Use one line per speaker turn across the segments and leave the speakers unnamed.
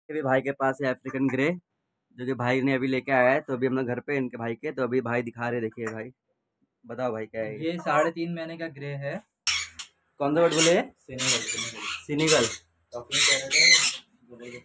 अभी भाई के पास है अफ्रीकन ग्रे, जो कि भाई ने अभी लेके आया है। तो अभी हम लोग घर पे इनके भाई के, तो अभी भाई दिखा रहे, देखिए भाई, बताओ भाई क्या है
ये 3.5 महीने का ग्रे है।
कौन सा वर्ड बोले?
Senegal.
Senegal.
Talking Canada.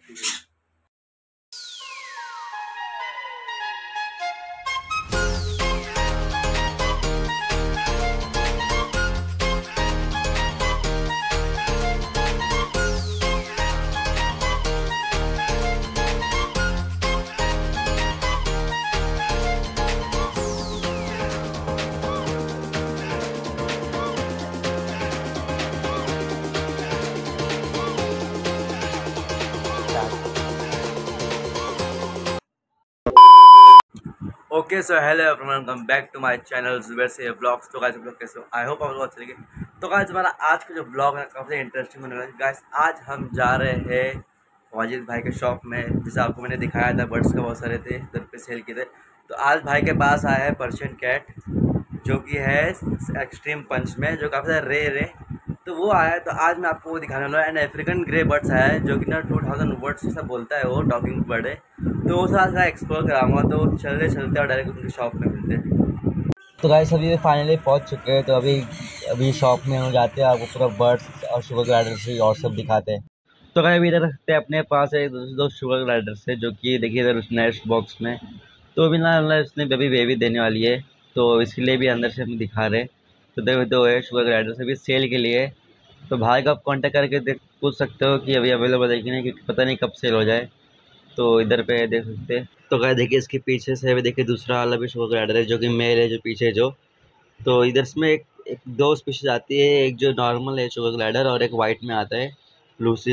Okay so hello everyone, welcome back to my channel Zubair से ब्लॉग्स। तो गाइस आप लोग कैसे हो? आई होप आप लोग अच्छे लगे। तो गाइस हमारा आज का जो ब्लॉग है काफ़ी इंटरेस्टिंग होने वाला है। गाइस आज हम जा रहे हैं वाजिद भाई के शॉप में, जैसे आपको मैंने दिखाया था बर्ड्स का बहुत सारे थे इधर पे सेल किए थे। तो आज भाई के पास आया है पर्शियन कैट, जो कि है एक्सट्रीम पंच में, जो काफ़ी ज़्यादा रेयर है। तो वो आया है, तो आज मैं आपको वो दिखाने वाला हूँ। एंड अफ्रीकन ग्रे बर्ड्स आया है, जो कि ना 2000 वर्ड्स सब बोलता है, वो टॉकिंग बर्ड है। तो वो सारा एक्सप्लोर कराऊंगा। तो चलते चलते और डायरेक्ट उनकी शॉप में मिलते हैं। तो गाइस अभी फाइनली पहुंच चुके हैं। तो अभी शॉप में हम जाते हैं, आपको पूरा बर्ड्स और शुगर ग्लाइडर्स और सब दिखाते हैं। तो गाइस अभी इधर रखते हैं अपने पास एक दो शुगर ग्लाइडर्स है, जो कि देखिए इधर नेस्ट बॉक्स में। तो अभी ना इसने बेबी देने वाली है, तो इसके लिए भी अंदर से हम दिखा रहे हैं। तो देखो दो है शुगर ग्लाइडर्स अभी सेल के लिए। तो भाई का आप कांटेक्ट करके पूछ सकते हो कि अभी अवेलेबल है कि नहीं, क्योंकि पता नहीं कब सेल हो जाए। तो इधर पे देख सकते हैं। तो क्या देखिए इसके पीछे से भी देखिए दूसरा वाला भी शुगर ग्लाइडर है, जो कि मेल है, जो पीछे जो। तो इधर इसमें एक दो स्पीशीज आती है, एक जो नॉर्मल है शुगर ग्लाइडर और एक वाइट में आता है लूसी।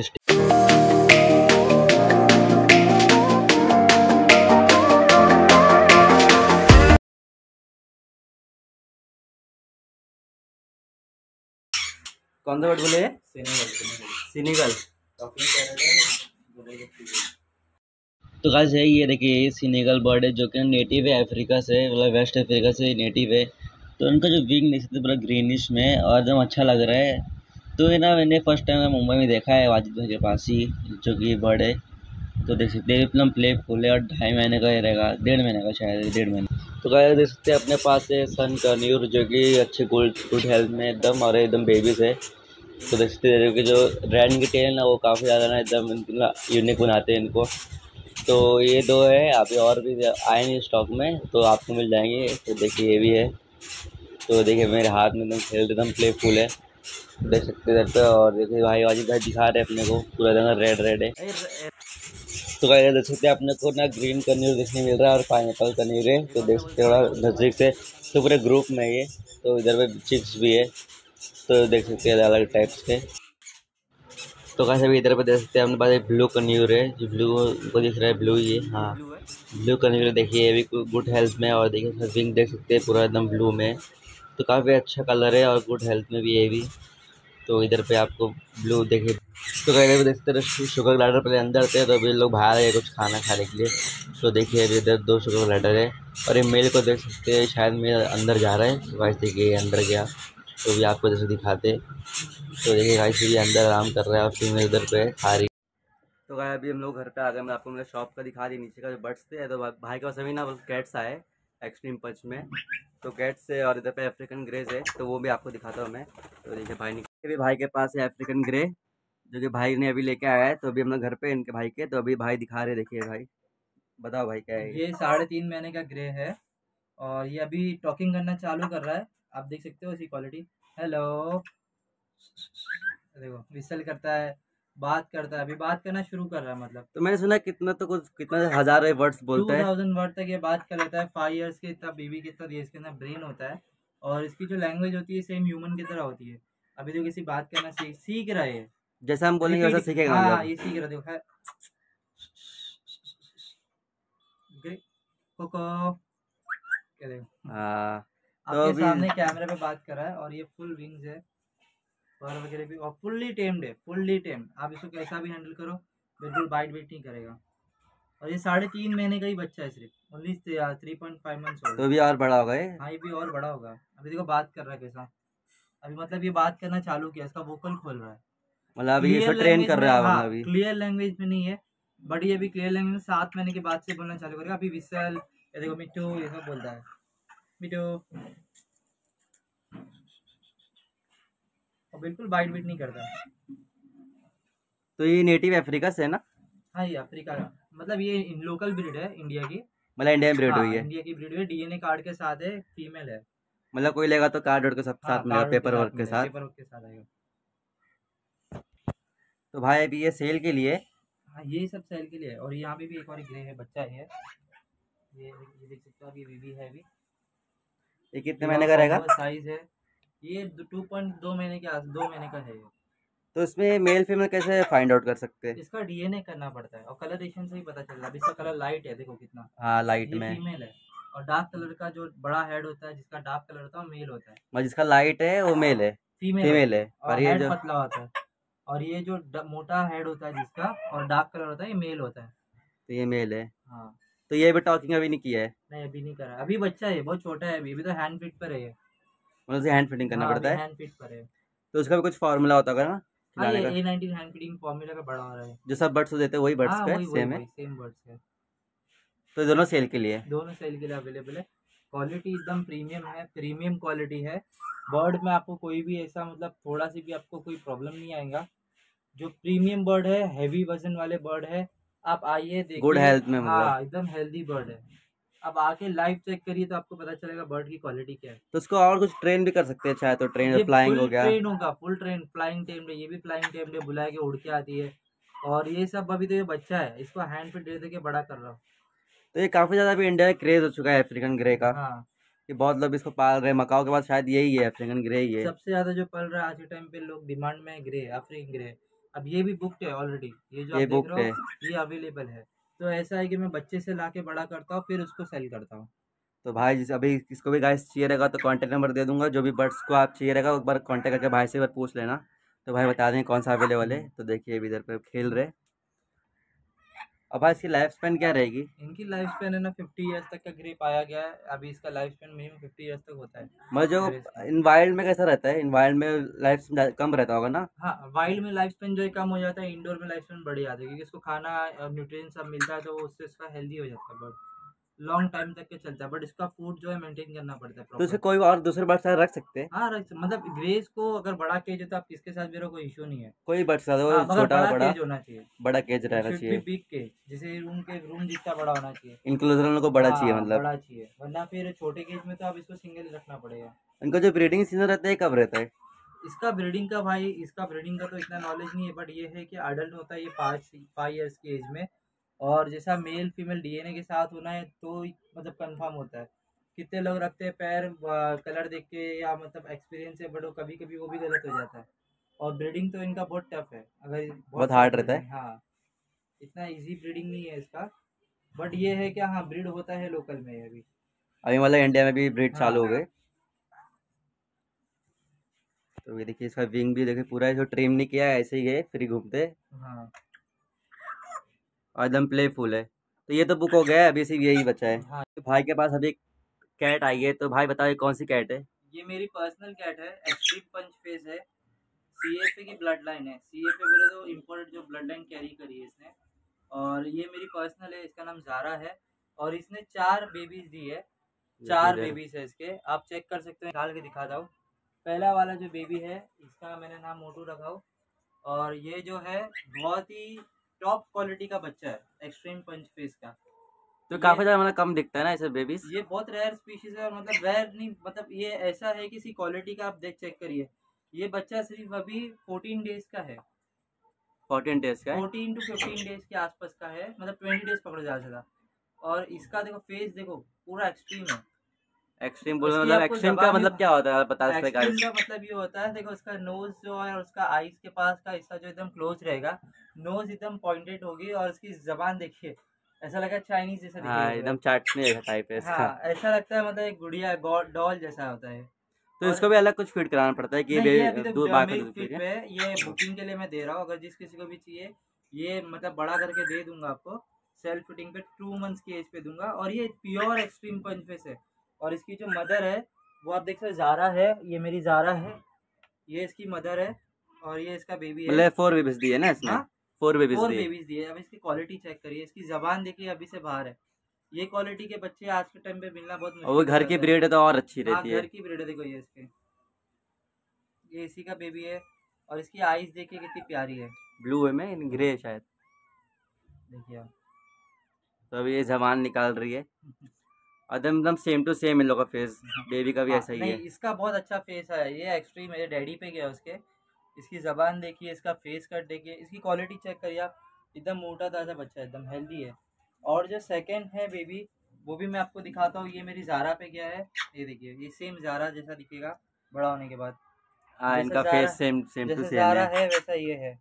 कौन सा वर्ड बोले?
सेनेगल।
सीनिगल।
Talking Canada.
तो गाइस है ये देखिए, ये सीनेगल बर्ड है, जो कि नेटिव है अफ्रीका से, मतलब वेस्ट अफ्रीका से नेटिव है। तो उनका जो विंग देख सकते हैं पूरा ग्रीनिश में और एकदम अच्छा लग रहा है। तो ये ना मैंने फर्स्ट टाइम मुंबई में देखा है वाजिद भाई के पास ही, जो कि बर्ड है। तो देख सकते हैं एकदम प्लेफुल है और 2.5 महीने का ही रहेगा, 1.5 महीने का शायद, 1.5 महीने। तो गाइस देख सकते हैं अपने पास है सन कर्न्यूर, जो कि अच्छे गुड गुड हेल्थ में एकदम, और एकदम बेबीज है। तो देख सकते हैं कि जो रेड की टेल ना, वो काफ़ी ज़्यादा ना एकदम यूनिक बनाते हैं इनको। तो ये दो है, अभी और भी आए नहीं स्टॉक में, तो आपको मिल जाएंगे। तो देखिए ये भी है। तो देखिए मेरे हाथ में एकदम खेल एकदम प्लेफुल है, देख सकते हैं इधर पे। और देखिए भाई वाजिद भाई दिखा रहे हैं अपने को, पूरा एकदम रेड रेड है। तो गाइस देख सकते हैं अपने को ना ग्रीन कन्यूर देखने मिल रहा है और पाइनएप्पल कन्यूर है। तो देख सकते हैं थोड़ा नज़दीक से, तो पूरे ग्रुप में ये। तो इधर पे चिक्स भी है, तो देख सकते हैं अलग अलग टाइप्स के। तो कैसे भी इधर पे देख सकते हैं अपने पास एक ब्लू कन्यूर है, जो ब्लू को दिख रहा है, ब्लू ही है, हाँ ब्लू कन्यूर। देखिए ये भी गुड हेल्थ में, और देखिए इसका विंग देख सकते हैं पूरा एकदम ब्लू में। तो काफ़ी अच्छा कलर है और गुड हेल्थ में भी ये भी। तो इधर पे आपको ब्लू देखिए। तो कहीं भी देखते हैं शुगर ग्लाइडर पहले अंदर थे, तो अभी लोग बाहर है कुछ खाना खाने के लिए। तो देखिए अभी इधर दो शुगर ग्लाइडर है, और ये मेल को देख सकते हैं, शायद मेल अंदर जा रहा है। गाइस देखिए अंदर गया, तो भी आपको जैसे दिखाते। तो देखिए गाइस भी अंदर आराम कर रहा है और फीमेल उधर पे खा रही। तो गाइस अभी हम लोग घर पे आ गए। मैं आपको मेरे शॉप का दिखा दी, नीचे का जो बर्ड्स थे। तो भाई के पास अभी ना कैट्स आए एक्सट्रीम पंच में। तो कैट्स से, और इधर पे अफ्रीकन ग्रेज है, तो वो भी आपको दिखाता हूँ मैं। तो देखिए भाई के पास है अफ्रीकन ग्रे, जो कि भाई ने अभी लेके आया है। तो अभी हम लोग घर पे इनके भाई के, तो अभी भाई दिखा रहे, देखिए भाई, बताओ भाई क्या है
ये 3.5 महीने का ग्रे है और ये अभी टॉकिंग करना चालू कर रहा है। आप देख सकते हो इसकी क्वालिटी। हेलो, देखो विसल करता है, बात करता है, अभी बात करना शुरू कर रहा है। मतलब
तो मैंने सुना कितना, तो कुछ कितना हजार वर्ड्स बोलता है।
2000 वर्ड तक ये बात कर लेता है। 5 इयर्स के इतना बेबी के तरह इसके अंदर ब्रेन होता है और इसकी जो लैंग्वेज होती है सेम ह्यूमन की तरह होती है। अभी तो किसी बात करना सीख रहा है।
जैसा हम बोलेंगे वैसा सीखेगा
हाँ
मतलब।
ये सीख रहा, देखो है कोको, क्या देखो
हाँ तो
आपके
अभी
सामने कैमरे पे बात कर रहा है। और ये फुल विंग्स है, पर वगैरह भी, और फुल्ली टेम्ड है, फुल्ली टेम्ड। आप इसको कैसा भी हैंडल करो, बिल्कुल बाइट वेट नहीं करेगा। और ये 3.5 महीने का ही बच्चा है, सिर्फ ओनली 3.5 मंथ्स
तो
ओल्ड।
अभी और बड़ा होगा ये।
हाँ ये भी और बड़ा होगा। अभी देखो बात कर रहा है कैसा, अभी मतलब ये बात करना चालू किया, इसका वोकल खोल रहा है।
मतलब अभी
क्लियर
इसको ट्रेन
लैंग्वेज
कर
में,
रहे हो आप
हाँ
अभी।
क्लियर लैंग्वेज में नहीं है, बट ये भी क्लियर लैंग्वेज 7 महीने के बाद से बोलना चालू करेगा। अभी विसल, ये देखो मिट्टू, ये सब बोलता है मिट्टू, और बिल्कुल बाइट बीट नहीं करता।
तो ये नेटिव अफ्रीका से है ना?
हाँ ये अफ्रीका का, मतलब ये लोकल ब्रीड है इंडिया की।
मतलब इंडिया में ब्रीड
हाँ
हुई है?
इंडिया की ब्रीड है, डीएनए कार्ड के साथ है, फीमेल है।
मतलब कोई लेगा तो कार्ड के सब
हाँ
साथ मिलेगा,
कार्ड के
पेपर
साथ
वर्क के
मिलेगा,
साथ।
पेपर वर्क के साथ आएगा।
तो भाई अभी ये सेल के लिए?
हाँ ये सब सेल के लिए है। और यहाँ पे भी एक और ग्रे है, बच्चा है ये देख सकते हो, अभी बेबी है अभी।
ये कितने महीने का रहेगा?
साइज है ये 2.2 महीने के 2 महीने का है ये।
तो इसमें मेल फीमेल कैसे फाइंड आउट कर सकते हैं?
इसका डीएनए करना पड़ता है और कलरेशन से ही पता चल रहा है। अभी इसका कलर लाइट है, देखो कितना।
हाँ लाइट
ये
में।
फीमेल है। और डार्क कलर का जो बड़ा हेड होता है, जिसका डार्क कलर होता है, वो मेल होता है।
मतलब जिसका लाइट है वो मेल है?
फीमेल
है।
और
और ये
हेड
जो
पतला होता है। और ये जो मोटा हेड होता है जिसका और डार्क कलर होता है, ये मेल होता है।
तो ये मेल है।
हाँ
तो ये भी टॉकिंग अभी नहीं किया है?
नहीं अभी नहीं करा, अभी बच्चा है, बहुत छोटा है अभी तो हैंड फिट पर है ये।
मतलब उसे हैंड फिटिंग करना
हाँ अभी
पड़ता है?
हैंड फिट पर है।
तो उसका भी कुछ फार्मूला होता होगा ना
हाँ ये
खिलाने का?
A19 हैंड फीडिंग फॉर्मूला का बड़ा हो रहा है।
जो सब बर्ड्स को देते हैं वही बर्ड्स
हाँ
का
वही वही
सेम है?
वही सेम बर्ड्स है।
तो ये दोनों सेल के लिए?
दोनों सेल के लिए अवेलेबल है। क्वालिटी एकदम प्रीमियम है, प्रीमियम क्वालिटी है। बर्ड में आपको कोई भी ऐसा मतलब थोड़ा सी भी आपको कोई प्रॉब्लम नहीं आएगा। जो प्रीमियम बर्ड है, हैवी वजन वाले बर्ड है। आप आइए
गुड
देखिए।
हेल्थ में मतलब?
हाँ एकदम हेल्दी बर्ड है। अब आके लाइव चेक करिए तो आपको पता चलेगा बर्ड की क्वालिटी क्या है।
तो उसको और कुछ ट्रेन भी कर सकते हैं चाहे तो? ट्रेन
ये
फ्लाइंग हो
फुल
गया?
ट्रेन होगा, full train flying tame day, ये भी फ्लाइंग टेम डे बुला के उड़ के आती है। और ये सब अभी तो ये बच्चा है, इसको हैंड पे दे दे के बड़ा कर रहा हूँ।
तो ये काफ़ी ज़्यादा अभी इंडिया में क्रेज हो चुका है अफ्रीकन ग्रे का,
हाँ
कि बहुत लोग इसको पाल रहे हैं। मकाओ के बाद शायद यही है, अफ्रीकन ग्रे ही है।
सबसे ज्यादा जो पल रहा है आज के टाइम पे, लोग डिमांड में है ग्रे, अफ्रीकन ग्रे। अब ये भी बुकड है ऑलरेडी, ये जो आप
ये
देख
बुक
रहे
है?
हो ये अवेलेबल है। तो ऐसा है कि मैं बच्चे से लाके बड़ा करता हूँ, फिर उसको सेल करता हूँ।
तो भाई जिस अभी किसको भी गाइस चाहिए रहेगा तो कांटेक्ट नंबर दे दूंगा। जो भी बर्ड्स को आप चाहिए रहेगा एक बार कांटेक्ट करके भाई से एक बार पूछ लेना, तो भाई बता देंगे कौन सा अवेलेबल है। तो देखिए अभी इधर पे खेल रहे। अब भाई इसकी लाइफ स्पेन क्या रहेगी?
इनकी लाइफ स्पेन है ना 50 ईयर्स तक का ग्रे पाया गया है। अभी इसका लाइफ स्पेन मिनिमम 50 ईयर्स तक होता है
मतलब जो
ग्रेस का।
इन वाइल्ड में कैसा रहता है? इन वाइल्ड में लाइफ स्पेन कम रहता होगा ना?
हाँ वाइल्ड में लाइफ स्पेन जो है कम हो जाता है, इंडोर में लाइफ स्पेन बढ़ जाता है, क्योंकि इसको खाना और न्यूट्रिएंट्स सब मिलता है, तो उससे इसका हेल्दी हो जाता है बर्ड। लॉन्ग टाइम तक के चलता है, बट इसका फूड जो है मेंटेन करना पड़ता है
तो इसे
प्रॉपर।
कोई और दूसरे बर्ड साथ रख सकते हैं?
हाँ मतलब ग्रेस को अगर बड़ा केज हो तो आप किसके साथ भी रहो, कोई इशू नहीं है।
कोई बर्ड साथ
हाँ
हो,
मगर
छोटा
बड़ा
बड़ा?
केज होना चाहिए।
बड़ा केज
इट
रहना
शुड बी
चाहिए।
बिग केज, जैसे रूम जितना बड़ा होना चाहिए।
इंक्लूजन को बड़ा चाहिए
हाँ
मतलब?
बड़ा चाहिए, वरना फिर छोटे केज में तो आप इसको सिंगल रखना पड़ेगा।
इनका जो ब्रीडिंग सीजन रहता है कब रहता है?
इसका ब्रीडिंग का भाई, इसका ब्रीडिंग का तो इतना नॉलेज नहीं है, बट ये है कि अडल्ट होता है ये 5 ईयर्स की एज में। और जैसा मेल फीमेल डीएनए के साथ होना है तो मतलब कंफर्म होता है। कितने लोग रखते हैं पैर कलर देख के या मतलब एक्सपीरियंस है, बट वो कभी कभी वो भी गलत हो जाता है। और ब्रीडिंग तो इनका बहुत टफ है, अगर
बहुत
बहुत
हार्ड
सख्त
रहता
ब्रीडिंग,
है?
हाँ इतना इजी ब्रीडिंग नहीं है इसका। बट ये है कि हाँ ब्रीड होता है लोकल में अभी।
अभी मतलब इंडिया में भी ब्रीड चालू हो
हाँ
गए। तो ये देखिए इसका विंग भी देखिए पूरा इसको ट्रिम नहीं किया है, ऐसे ही है फ्री घूमते
हाँ
और एकदम प्लेफुल है। तो ये तो बुक हो गया है, अभी सिर्फ यही बचा है।
हाँ।
तो भाई के पास अभी कैट आई है, तो भाई बताओ ये कौन सी कैट है?
ये मेरी पर्सनल कैट है, एक्सट्रीम पंच फेस है। सीएफए की ब्लड लाइन है, सीएफए बोले तो इम्पोर्टेड जो ब्लड लाइन कैरी करी है इसने। और ये मेरी पर्सनल है, इसका नाम जारा है। और इसने 4 बेबीज दी है, 4
इधर
बेबीज है इसके, आप चेक कर सकते हैं, निकाल के दिखा दो। पहला वाला जो बेबी है इसका मैंने नाम मोटू रखा हो। और ये जो है बहुत ही टॉप क्वालिटी का बच्चा है, एक्सट्रीम पंच फेस का।
तो
ये
काफी ज्यादा मतलब कम दिखता है ना ऐसे बेबीज?
ये बहुत रेयर स्पीशीज है, और मतलब रेयर नहीं, मतलब ये ऐसा है कि इसी क्वालिटी का आप देख चेक करिए। ये बच्चा सिर्फ अभी 14 डेज का है,
14 डेज का है?
14 to 15 डेज के आसपास का है, मतलब 20 डेज पकड़ो ज्यादा। और इसका देखो फेस देखो, पूरा एक्सट्रीम है।
एक्सट्रीम बोलो,
इसकी
मतलब
आपको
एक्सट्रीम का
जबान
मतलब क्या होता है आप बता सकते
एक्सट्रीम
गाइस?
का मतलब ये होता है, देखो इसका नोज जो है और उसका आईज के पास का हिस्सा जो एकदम क्लोज रहेगा, नोज एकदम पॉइंटेड होगी, और इसकी जबान देखिए ऐसा लगा चाइनीज जैसा
हाँ
दिखेगा
एकदम
पूरा।
चाटने जैसा टाइप है इसका।
हाँ ऐसा लगता है, मतलब एक गुड़िया डॉल जैसा होता है।
तो
और
इसको भी अलग कुछ फीड कराना पड़ता है कि
नहीं, ये अभी तो
दूध बाहर का
मिल्क
दूध पी
फीड
के?
पे है, ये बुकिंग के लिए मैं दे रहा हूँ, अगर जिस किसी को भी चाहिए ये मतलब बड़ा करके दे दूंगा आपको। सेल्फ फिटिंग पे 2 मंथ्स की एज पे दूंगा। और ये प्योर एक्सट्रीम पंच फेस है। और इसकी जो मदर है वो आप देख सकते हो, जारा है, ये मेरी जारा है, ये इसकी मदर है, और ये इसका बेबी है।
मतलब 4 बेबीज दिए ना इसने?
हाँ
4 बेबीज
4
दिए।
बेबीज दिए। अब इसकी क्वालिटी चेक करिए, इसकी जबान देखिए अभी से बाहर है। ये क्वालिटी के बच्चे आज के टाइम पे मिलना बहुत
और
मुश्किल
वो
हो
घर की
जाता है।
ब्रीड है तो और अच्छी
हाँ
रहती है।
घर की ब्रीड है, देखो ये इसके, ये इसी का बेबी है। और इसकी आईज देखिए कितनी प्यारी है,
ब्लू है में ग्रे है शायद।
देखिए आप।
तो अभी ये जबान निकाल रही है, एकदम सेम टू सेम इन लोगों का फेस, बेबी का भी
हाँ
ऐसा ही
नहीं,
है।
इसका बहुत अच्छा फेस है, ये एक्सट्रीम है, डैडी पे गया उसके। इसकी जबान देखिए, इसका फेस कट देखिए, इसकी क्वालिटी चेक करिए आप, एकदम मोटा ताजा बच्चा है, एकदम हेल्दी है। और जो सेकंड है बेबी, वो भी मैं आपको दिखाता हूँ। ये मेरी जारा पे गया है, ये देखिए, ये सेम जारा जैसा दिखेगा बड़ा होने के बाद।
हाँ,
जैसा
इनका
जारा,
फेस सेम सेम टू
जैसे
सेम
जारा
है।
है वैसा ये है।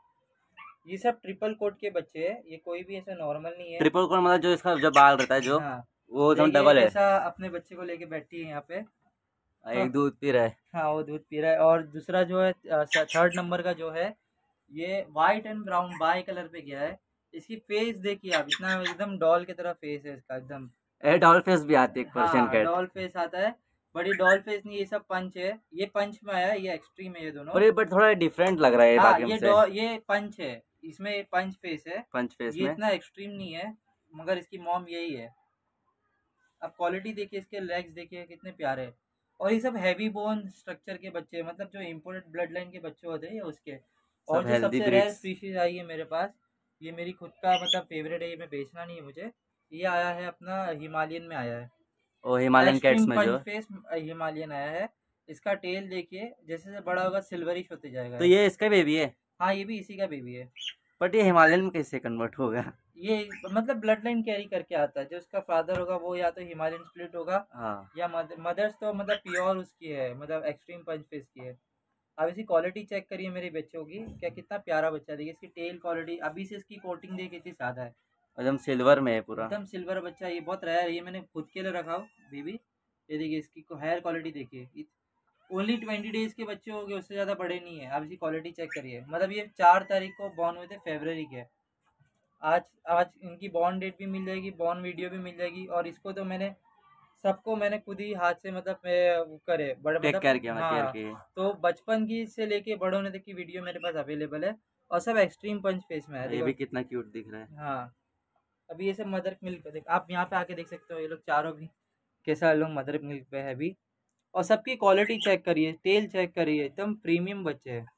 ये सब ट्रिपल कोट के बच्चे हैं, ये कोई भी ऐसा नॉर्मल नहीं है।
ट्रिपल कोट मतलब जो इसका जो बाल रहता है जो,
हाँ
वो एकदम
देखिए
डबल है।
कैसा अपने बच्चे को लेके बैठी है यहाँ पे। हाँ
एक दूध पी रहा है।
हाँ, वो दूध पी रहा है। और दूसरा जो है थर्ड नंबर का जो है, ये white and brown bicolour पे गया है। इसकी फेस देखिए आप, इतना एकदम डॉल की तरह फेस है इसका एकदम।
डॉल फेस भी आती है एक पर्शियन
हाँ
कैट।
डॉल फेस आता है, बड़ी डॉल फेस नहीं, ये सब पंच है। ये पंच में आया है, ये एक्सट्रीम है ये दोनों।
पर ये बट थोड़ा डिफरेंट लग रहा है
हाँ
बाकी से।
ये पंच है, इसमें ये पंच फेस है।
पंच फेस
ये
में।
इतना एक्सट्रीम नहीं है, मगर इसकी मॉम यही है। अब क्वालिटी देखिए, इसके लेग्स देखिए कितने प्यारे हैं। और ये सब हैवी बोन स्ट्रक्चर के बच्चे हैं, मतलब जो इम्पोर्टेड ब्लड लाइन के बच्चे होते हैं ये उसके। और
सब
जो
हेल्दी
सबसे रेयर
ब्रीड्स।
स्पीशीज आई है मेरे पास, ये मेरी खुद का मतलब फेवरेट है, ये मैं बेचना नहीं है मुझे। ये आया है अपना हिमालयन में आया है,
और हिमालयन कैट्स
एक्सट्रीम
में
पंच
जो।
फेस हिमालयन आया है। इसका टेल देखिए, जैसे जैसे बड़ा होगा सिल्वरिश होते जाएगा
तो
ये।
ये इसका बेबी है।
हाँ ये भी इसी का बेबी है।
बट ये हिमालयन में कैसे कन्वर्ट होगा?
ये मतलब ब्लड लाइन कैरी करके आता है, जो उसका फादर होगा वो या तो हिमालयन स्प्लिट होगा,
हाँ।
या मदर्स तो मतलब प्योर उसकी है, मतलब एक्सट्रीम पंच फेस की है। अब इसकी क्वालिटी चेक करिए मेरे बच्चों की, क्या कितना प्यारा बच्चा है। देखिए इसकी टेल क्वालिटी, अभी से इसकी कोटिंग देखिए कितनी सादा है,
एकदम सिल्वर में है पूरा।
एकदम सिल्वर बच्चा। ये बहुत रेयर है, ये मैंने खुद के लिए रखा हो बेबी। ये देखिए इसकी हेयर क्वालिटी देखिए, ओनली 20 डेज के बच्चे हो गए, उससे ज़्यादा बड़े नहीं है। अब इसकी क्वालिटी चेक करिए, मतलब ये 4 तारीख को बॉर्न हुए थे फरवरी के। आज आज इनकी बॉर्न डेट भी मिल जाएगी, बॉर्न वीडियो भी मिल जाएगी। और इसको तो मैंने सबको मैंने खुद ही हाथ से मतलब वो करे बड़े
टेक
मतलब
केयर किया, केयर
हाँ।
किए।
तो बचपन की से लेके बड़े होने तक की वीडियो मेरे पास अवेलेबल है, और सब एक्सट्रीम पंच फेस में है,
ये
देखो।
भी कितना क्यूट दिख रहा है।
हाँ अभी ये सब मदर मिल्क देख, आप यहाँ पे आके देख सकते हो, ये लोग चारों भी कैसा लोग मदर मिल्क पे है अभी। और सबकी क्वालिटी चेक करिए, टेल चेक करिए, एकदम प्रीमियम बच्चे हैं।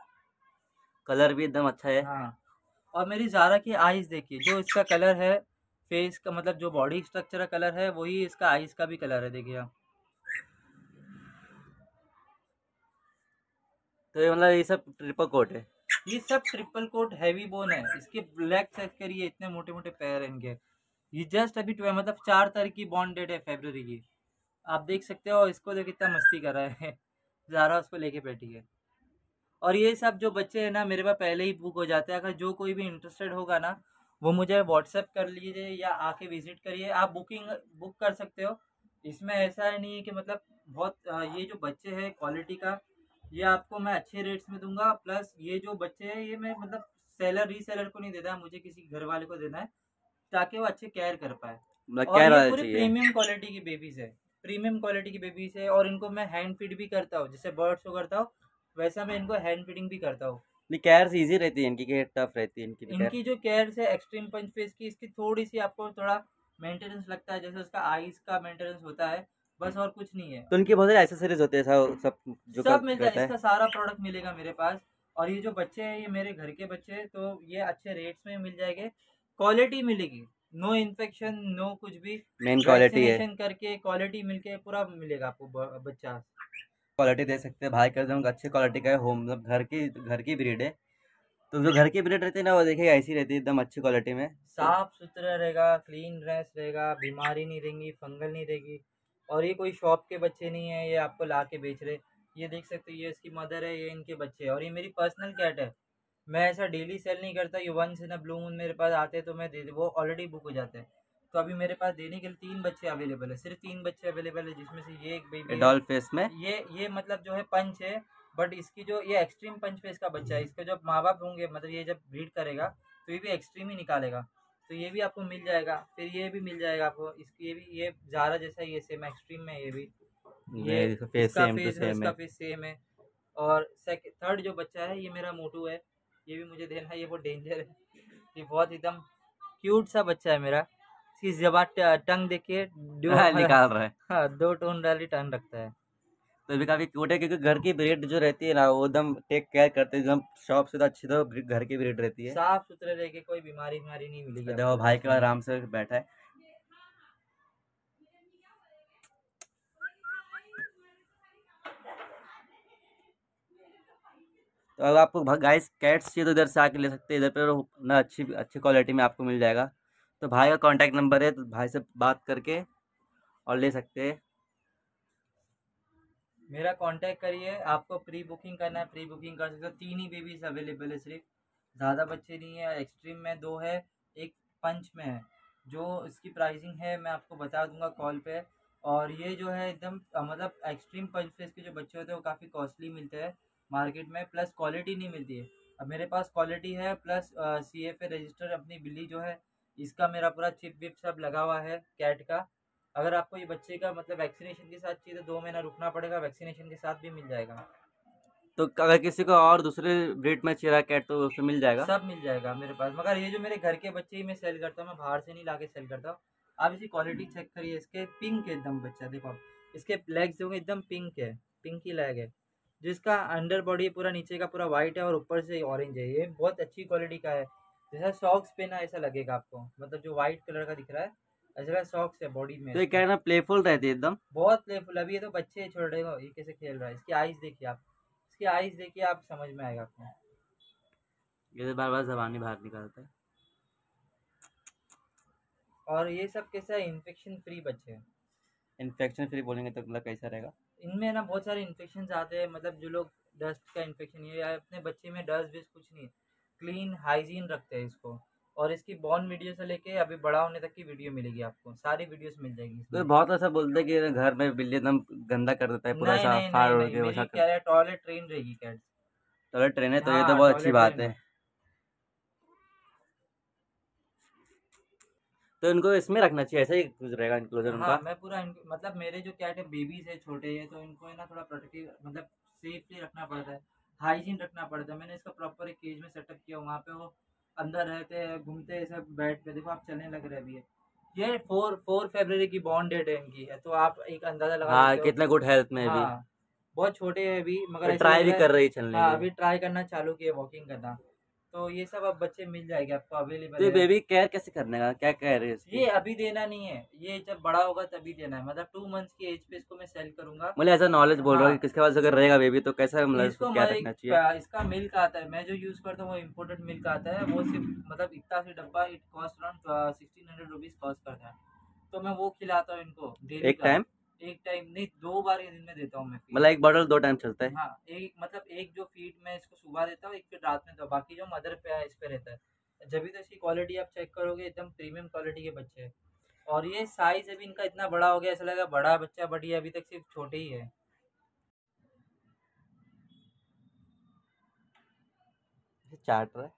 कलर भी एकदम अच्छा है।
हाँ और मेरी ज़ारा की आइज़ देखिए, जो इसका कलर है फेस का, मतलब जो बॉडी स्ट्रक्चर का कलर है वही इसका आइज़ का भी कलर है, देखिए आप।
तो ये मतलब ये सब ट्रिपल कोट है।
ये सब ट्रिपल कोट हैवी बोन है। इसके लेग चेक करिए, इतने मोटे मोटे पैर हैं इनके। ये जस्ट अभी मतलब 4 तारीख की बॉन्ड डेट है फरवरी की, आप देख सकते हो। इसको देख कितना मस्ती कर रहा है ज़ारा उसको लेके बैठी है। और ये सब जो बच्चे हैं ना मेरे पास पहले ही बुक हो जाते हैं। अगर जो कोई भी इंटरेस्टेड होगा ना, वो मुझे व्हाट्सएप कर लीजिए या आके विजिट करिए, आप बुक कर सकते हो। इसमें ऐसा है नहीं है कि मतलब बहुत ये जो बच्चे हैं क्वालिटी का, ये आपको मैं अच्छे रेट्स में दूंगा। प्लस ये जो बच्चे हैं ये मैं मतलब सेलर रीसेलर को नहीं देता है, मुझे किसी घर वाले को देना है, ताकि वो अच्छे केयर कर पाए।
मतलब
और
केयर
ये
वाला
पूरे
चाहिए।
प्रीमियम क्वालिटी की बेबीज है, प्रीमियम क्वालिटी की बेबीज है। और इनको मैं हैंड फीड भी करता हूँ, जैसे बर्ड्स को करता हूँ वैसा मैं इनको हैंड फीडिंग भी करता हूँ।
नहीं, केयर इजी रहती है इनकी, केयर टफ रहती है इनकी भी केयर।
इनकी जो केयर है एक्सट्रीम पंच फेस की, इसकी थोड़ी सी आपको थोड़ा मेंटेनेंस लगता है, जैसे उसका आईज का मेंटेनेंस होता है, बस और कुछ नहीं है।
तो इनकी बहुत सारी एक्सेसरीज होते हैं सब जो
सब मिलता है,
रहता है।
इसका सारा प्रोडक्ट मिलेगा मेरे पास। और ये जो बच्चे हैं ये मेरे घर के बच्चे हैं, तो ये अच्छे रेट्स में मिल जाएंगे, क्वालिटी मिलेगी, नो इन्फेक्शन नो कुछ भी।
मेन क्वालिटी है।
वैक्सीनेशन करके क्वालिटी मिलके पूरा मिलेगा आपको बच्चा।
क्वालिटी दे सकते हैं भाई, कर एकदम अच्छी क्वालिटी का है, होम मतलब घर की ब्रीड है। तो जो घर की ब्रीड रहती है ना वो देखिएगा ऐसी रहती है एकदम अच्छी क्वालिटी में।
साफ सुथरा रहेगा, क्लीन ड्रेस रहेगा, बीमारी नहीं देंगी, फंगल नहीं देगी। और ये कोई शॉप के बच्चे नहीं है ये आपको ला के बेच रहे। ये देख सकते हो, ये इसकी मदर है, ये इनके बच्चे हैं। और ये मेरी पर्सनल कैट है, मैं ऐसा डेली सेल नहीं करता। ये once in a blue moon मेरे पास आते हैं तो मैं दे, वो ऑलरेडी बुक हो जाते हैं। तो अभी मेरे पास देने के लिए 3 बच्चे अवेलेबल है, सिर्फ 3 बच्चे अवेलेबल है, जिसमें से ये एक बेबी है।
डॉल फेस में
ये मतलब जो है पंच है, बट इसकी जो ये एक्सट्रीम पंच फेस का बच्चा है। इसका जब माँ बाप होंगे, मतलब ये जब ब्रीड करेगा तो ये भी एक्सट्रीम ही निकालेगा। तो ये भी आपको मिल जाएगा, फिर ये भी मिल जाएगा आपको। इसकी ये भी, ये ज़ारा जैसा ही है, सेम एक्सट्रीम में ये भी। ये
फेस
इसका
सेम टू
फेस है,
सेम
इसका
है।
फेस सेम है। और थर्ड जो बच्चा है ये मेरा मोटू है, ये भी मुझे देना, ये बहुत डेंजर है। ये बहुत एकदम क्यूट सा बच्चा है मेरा। इसकी जबान टंग देखिए,
निकाल रहा है।
हाँ 2 टोन वाली टंग रखता है।
तो भी काफी क्यूट है, क्योंकि घर की ब्रीड जो रहती है ना, वो एकदम टेक केयर करते हैं, एकदम शॉप से तो अच्छी तो घर की ब्रीड रहती है।
साफ सुथरे रह के कोई बीमारी नहीं मिलेगी
तो देखो
आपको
भाई
इसमें।
का आराम से बैठा है। तो अगर आपको गाइस कैट्स चाहिए तो इधर से आके ले सकते हैं, इधर पर ना अच्छी अच्छी क्वालिटी में आपको मिल जाएगा। तो भाई का कांटेक्ट नंबर है, तो भाई से बात करके और ले सकते हैं।
मेरा कांटेक्ट करिए। आपको प्री बुकिंग करना है, प्री बुकिंग कर सकते हो। 3 ही बेबीज अवेलेबल है सिर्फ, ज़्यादा बच्चे नहीं है। एक्सट्रीम में 2 है, एक पंच में है। जो इसकी प्राइसिंग है मैं आपको बता दूंगा कॉल पे। और ये जो है एकदम मतलब एक्सट्रीम पंच फेस के जो बच्चे होते हैं वो काफ़ी कॉस्टली मिलते हैं मार्केट में, प्लस क्वालिटी नहीं मिलती है। अब मेरे पास क्वालिटी है, प्लस CFA रजिस्टर अपनी बिल्ली जो है इसका मेरा पूरा चिप विप सब लगा हुआ है कैट का। अगर आपको ये बच्चे का मतलब वैक्सीनेशन के साथ चाहिए तो 2 महीना रुकना पड़ेगा, वैक्सीनेशन के साथ भी मिल जाएगा।
तो अगर किसी को और दूसरे ब्रीड में चाहिए कैट तो उसमें मिल जाएगा।
सब मिल जाएगा मेरे पास, मगर ये जो मेरे घर के बच्चे ही मैं सेल करता हूँ, मैं बाहर से नहीं लाके सेल करता हूँ। आप इसकी क्वालिटी चेक करिए, इसके पिंक है एकदम बच्चा, देखो आप इसके लेग्स जो एकदम पिंक है, पिंकी लेग है। जिसका अंडर बॉडी पूरा नीचे का पूरा वाइट है और ऊपर से ऑरेंज है। ये बहुत अच्छी क्वालिटी का है। जैसा सॉक्स पहना ऐसा लगेगा आपको, मतलब जो वाइट कलर का दिख रहा है ऐसा का सॉक्स है बॉडी में
तो ये
इसके।
कैट ना प्लेफुल रहती है एकदम।
बहुत प्लेफुल। अभी ये तो बच्चे छोड़ रहे हो, ये कैसे खेल रहा है। इसकी आइज देखिए आप, इसकी आइज देखिए आप, समझ में आएगा आपको।
ये तो बार बार जबानी बाहर निकालता है।
और ये सब कैसा है, इन्फेक्शन फ्री बच्चे हैं।
इन्फेक्शन फ्री बोलेंगे तो मतलब कैसा रहेगा?
इनमें ना बहुत सारे इन्फेक्शन आते हैं, मतलब जो लोग डस्ट का इन्फेक्शन, ये अपने बच्चे में डस्ट वेस्ट कुछ नहीं है, क्लीन हाइजीन रखते हैं इसको। और इसकी बॉर्न वीडियो से लेके अभी बड़ा होने तक की वीडियो मिलेगी आपको, सारी वीडियोस मिल जाएगी
तो
इसमें।
बहुत ऐसा बोलते हैं कि घर में बिल्ली एकदम गंदा कर देता है, पूरा
नहीं
ऐसा
नहीं
फाड़
नहीं
उड़
नहीं,
के
मेरी
वैसा
क्या
कर।
है, टॉयलेट ट्रेन रहेगी कैट।
चलो ट्रेन है तो ये तो
हाँ
बहुत अच्छी
टॉयलेट
बात
ट्रेन
है।
है।
तो इनको इसमें रखना चाहिए, ऐसा ही कुछ रहेगा इंक्लोजर
हाँ
उनका।
मैं पूरा मतलब मेरे जो कैट है बेबीज है, छोटे है, तो इनको है ना थोड़ा प्रोटेक्टिव मतलब सेफली रखना पड़ता है, हाइजीन रखना पड़ता है। मैंने इसका प्रॉपर एक केज में सेटअप किया, वहाँ पे वो अंदर रहते हैं, घूमते हैं सब बेड पे। देखो आप चलने लग रहे अभी ये 4 फरवरी की बॉर्न डेट है इनकी है, तो आप एक अंदाजा लगा
हाँ,
सकते हो।
कितना गुड हेल्थ में भी।
हाँ बहुत छोटे हैं अभी, मगर ऐसा
ट्राई
लग
भी
रहा है।
कर रही है चलने
हाँ
की।
अभी ट्राई करना चालू किया वॉकिंग करना। तो ये सब अब बच्चे मिल जाएंगे आपको,
तो
अवेलेबल
ये
है।
बेबी केयर कैसे करने का, क्या कह रही है इसकी?
ये अभी देना नहीं है, ये जब बड़ा होगा तभी देना है, मतलब 2 मंथ्स की एज पे इसको मैं सेल करूंगा।
मतलब ऐसा नॉलेज बोल रहा हूँ
हाँ
कि किसके पास अगर रहेगा बेबी तो कैसा मतलब इसको
इसको
क्या रखना चाहिए?
इसका मिल्क आता है, मैं जो यूज़ करता हूँ वो इम्पोर्टेड मिल्क आता है। वो सिर्फ मतलब इतना सी डब्बा it cost around 1600 rupees cost करता है। तो मैं वो खिलाता हूँ इनको डेली
एक
का।
टाइम?
एक टाइम नहीं, 2 बार दिन में देता हूँ मैं फीड।
मतलब एक बॉटल 2 टाइम चलता है?
हाँ एक मतलब एक जो फीड मैं इसको सुबह देता हूँ, एक फीड रात में, तो बाकी जो मदर पे है इस पे रहता है। जब भी तो इसकी क्वालिटी आप चेक करोगे एकदम प्रीमियम क्वालिटी के बच्चे हैं। और ये साइज अभी इनका इतना बड़ा हो गया, ऐसा लगा बड़ा बच्चा, बट ये अभी तक सिर्फ छोटे ही है।
ये चाट रहा है।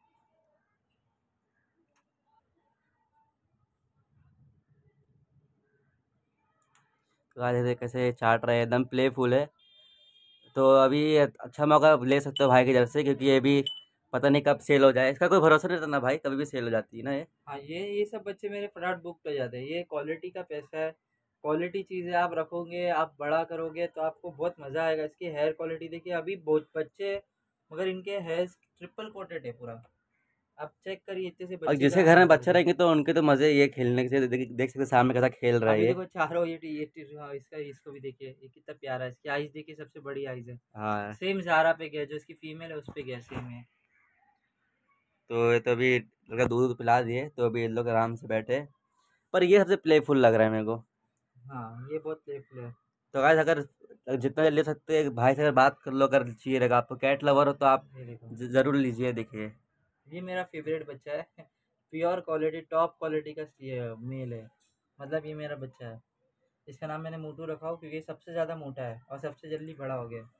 तो आज देखिए कैसे चाट रहा है, एकदम प्लेफुल है। तो अभी ये अच्छा मौका ले सकते हो भाई की तरफ से, क्योंकि ये भी पता नहीं कब सेल हो जाए, इसका कोई भरोसा नहीं रहता ना भाई, कभी भी सेल हो जाती है ना ये।
हाँ ये सब बच्चे मेरे फटाफट बुक कर जाते हैं। ये क्वालिटी का पैसा है, क्वालिटी चीज़ है। आप रखोगे, आप बड़ा करोगे तो आपको बहुत मज़ा आएगा। इसकी हेयर क्वालिटी देखिए, अभी बहुत बच्चे मगर इनके हेयर ट्रिपल कोटेड है पूरा। आप चेक करिए इतने से
और
बच्चे
जिसके
का
घर में
हेयर
बच्चे
क्वालिटी।
रहेंगे तो उनके तो मज़े ये खेलने से देख सकते सामने कैसा खेल रहा है
अभी
ये।
देखो चारों हाँ, इसका इसको भी देखिए, ये कितना प्यारा है। इसकी आइज देखिए, सबसे बड़ी आइज है।
हाँ।
सेम ज़ारा पे गया, जो इसकी फीमेल है उस पे गया, सेम है।
तो ये तो अभी लड़का दूध दूध पिला दिए, तो अभी ये लोग आराम से बैठे। पर ये सबसे प्लेफुल लग रहा है मेरे को।
हाँ ये बहुत प्लेफुल है।
तो गाइस अगर जितना ले सकते हैं भाई से अगर बात कर लो, अगर चाहिए रहेगा आपको कैट लवर हो तो आप
ये देखो,
ज़रूर लीजिए, देखिए।
ये मेरा फेवरेट बच्चा है। प्योर क्वालिटी, टॉप क्वालिटी का ये मेल है, मतलब ये मेरा बच्चा है। इसका नाम मैंने मोटू रखा हो, क्योंकि ये सबसे ज़्यादा मोटा है और सबसे जल्दी बड़ा हो गया।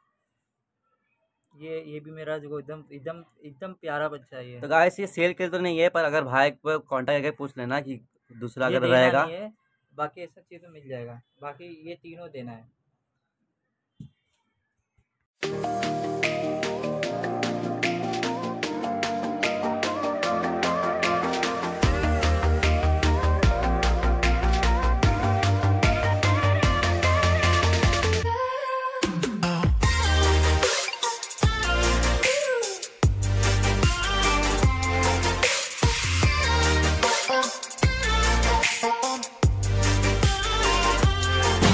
ये भी मेरा जो एकदम एकदम एकदम प्यारा बच्चा है ये।
तो गाइस ये सेल के लिए तो नहीं है, पर अगर भाई को कांटेक्ट करके पूछ लेना कि दूसरा
ये
अगर
देना
रहेगा।
नहीं है, बाकी ऐसा चीज़ तो मिल जाएगा, बाकी ये तीनों देना है।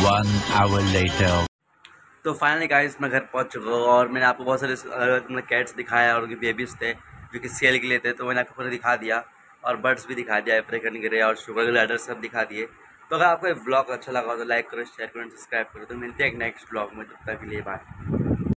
1 hour later.
तो फाइनली गाइस मैं घर पहुंच चुका हूँ और मैंने आपको बहुत सारे कैट्स दिखाया और उनके बेबीज़ थे जो कि सेल के लिए थे, तो मैंने आपको पूरा दिखा दिया और बर्ड्स भी दिखा दिया, अफ्रीकन ग्रे और शुगर ग्लाइडर सब दिखा दिए। तो अगर आपको ये ब्लॉग अच्छा लगा हो तो लाइक करो, शेयर करो, सब्सक्राइब करो। तो मिलते हैं एक नेक्स्ट ब्लॉग में, तब तक के लिए बाय।